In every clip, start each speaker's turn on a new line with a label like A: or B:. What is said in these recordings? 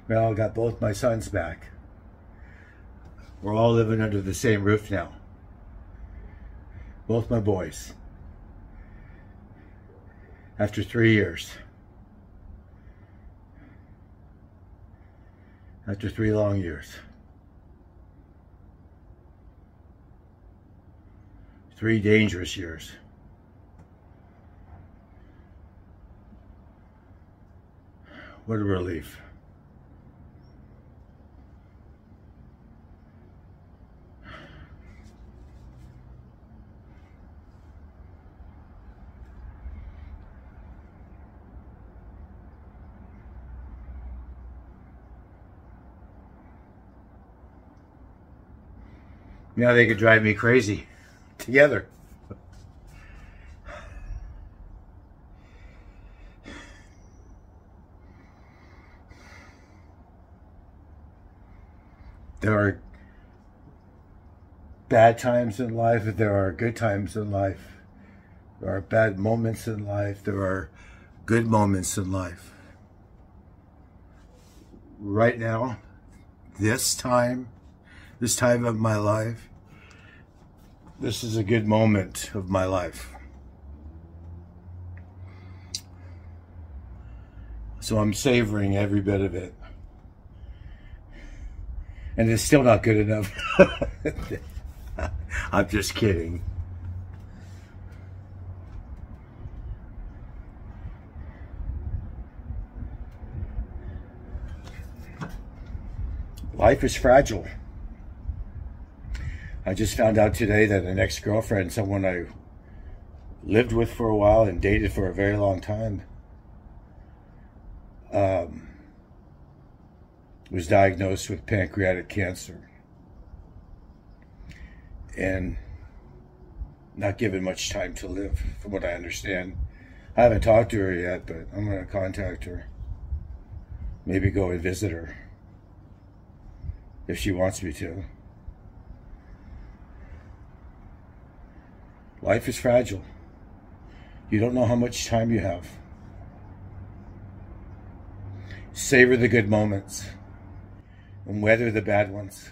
A: Well, I got both my sons back. We're all living under the same roof now. Both my boys. After 3 years. After 3 long years. 3 dangerous years. What a relief. Now they could drive me crazy together. There are bad times in life, there are good times in life. There are bad moments in life, there are good moments in life. Right now, this time of my life, this is a good moment of my life. So I'm savoring every bit of it. And it's still not good enough. I'm just kidding. Life is fragile. I just found out today that an ex-girlfriend, someone I lived with for a while and dated for a very long time, was diagnosed with pancreatic cancer and not given much time to live, from what I understand. I haven't talked to her yet, but I'm going to contact her. Maybe go and visit her if she wants me to. Life is fragile. You don't know how much time you have. Savor the good moments and weather the bad ones.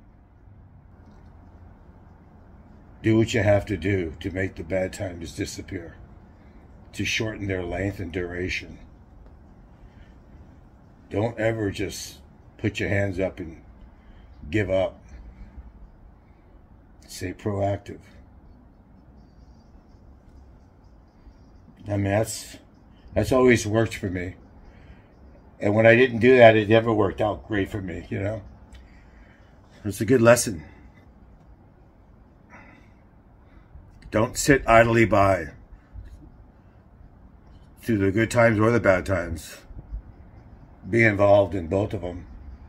A: Do what you have to do to make the bad times disappear, to shorten their length and duration. Don't ever just put your hands up and give up. Stay proactive. I mean, that's always worked for me. And when I didn't do that, it never worked out great for me, you know. It's a good lesson. Don't sit idly by through the good times or the bad times. Be involved in both of them.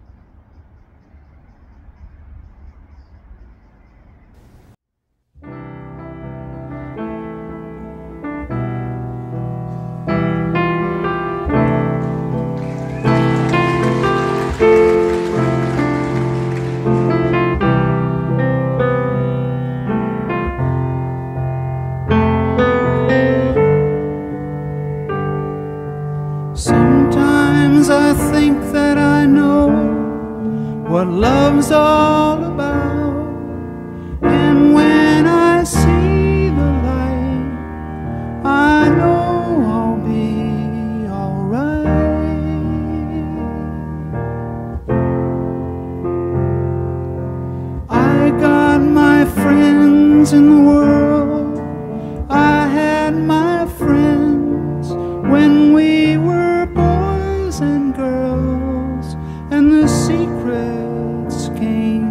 B: Sometimes I think that I know what love's all about, and when I see the light, I know I'll be alright. I got my friends in the world, I had my friends when we were boys and girls, and the secrets came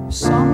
B: Some